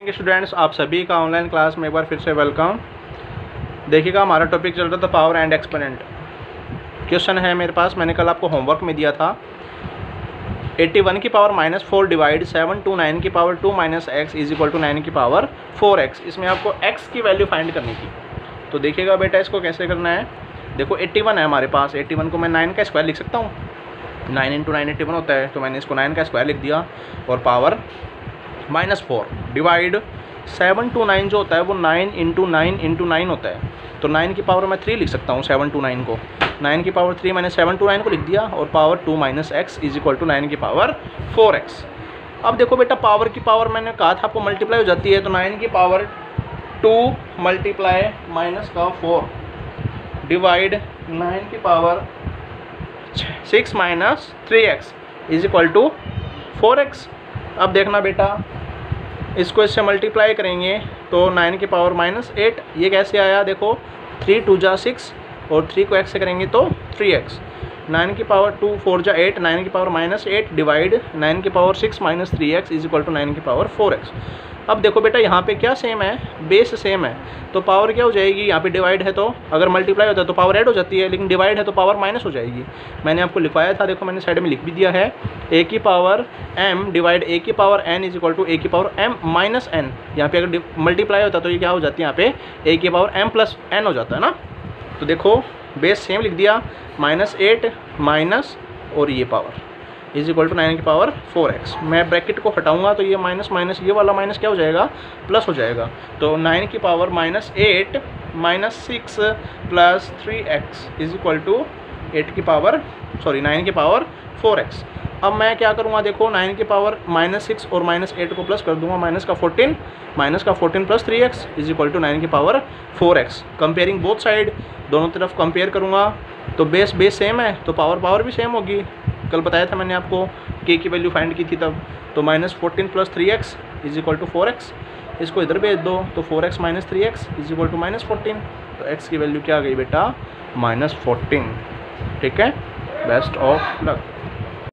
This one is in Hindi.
स्टूडेंट्स, आप सभी का ऑनलाइन क्लास में एक बार फिर से वेलकम। देखिएगा, हमारा टॉपिक चल रहा था पावर एंड एक्सपोनेंट। क्वेश्चन है मेरे पास, मैंने कल आपको होमवर्क में दिया था 81 की पावर -4 डिवाइड 729 की power 2 - x is equal to 9 की पावर 4x। इसमें आपको x की वैल्यू फाइंड करनी थी। तो देखिएगा बेटा, इसको कैसे करना है। देखो 81 है हमारे पास, 81 को मैं 9 का स्क्वायर लिख सकता हूँ। 9 × 9 81 होता है, तो मैंने इसको 9 का स्क्वायर लिख दिया और पावर -4 डिवाइड 729 जो होता है वो 9 × 9 × 9 होता है। तो 9 की पावर मैं 3 लिख सकता हूँ। 729 को 9 की पावर 3 मैंने 729 को लिख दिया और power 2 - x is equal to 9 की पावर 4x। अब देखो बेटा, पावर की पावर मैंने कहा था आपको मल्टीप्लाई हो जाती है, तो 9 की पावर 2 मल्टीप्लाई -4 डिवाइड 9 की power 6 - 3x is equal to 4x। अब देखना बेटा, इसको इससे मल्टीप्लाई करेंगे तो 9 की पावर -8, ये कैसे आया। देखो 3 × 2 = 6 और 3 को x से करेंगे तो 3x। 9 की पावर 2 4 × 8, 9 की पावर -8 डिवाइड 9 की power 6 - 3x is equal to 9 की पावर 4x। अब देखो बेटा, यहाँ पे क्या सेम है, बेस सेम है, तो पावर क्या हो जाएगी। यहाँ पे डिवाइड है तो अगर मल्टीप्लाई होता है तो पावर ऐड हो जाती है, लेकिन डिवाइड है तो पावर माइनस हो जाएगी। मैंने आपको लिखवाया था, देखो मैंने साइड में लिख भी दिया है, a की पावर m डिवाइड a की power n is equal to a की पावर m - n। यहाँ पे अगर मल्टीप्लाई होता है तो ये क्या हो जाती है, यहाँ पे a की पावर m + n हो जाता है ना। तो देखो बेस सेम लिख दिया, -8 माइनस और ये पावर इज इक्वल टू 9 की पावर 4x। मैं ब्रैकेट को हटाऊंगा तो ये माइनस माइनस, ये वाला माइनस क्या हो जाएगा, प्लस हो जाएगा। तो 9 की power -8 - 6 + 3x is equal to 9 की पावर 4x। अब मैं क्या करूँगा, देखो 9 की पावर -6 और -8 को प्लस कर दूंगा, माइनस का 14 + 3x इज इक्वल टू 9 की power 4x। Comparing both side, दोनों तरफ कंपेयर करूँगा तो बेस सेम है तो पावर भी सेम होगी। कल बताया था मैंने आपको k की वैल्यू फाइंड की थी तब। तो -14 + 3x is equal to 4x। इसको इधर भेज दो तो 4x - 3x is equal to -14। तो x की वैल्यू क्या आ गई बेटा, -14। ठीक है, बेस्ट ऑफ लक।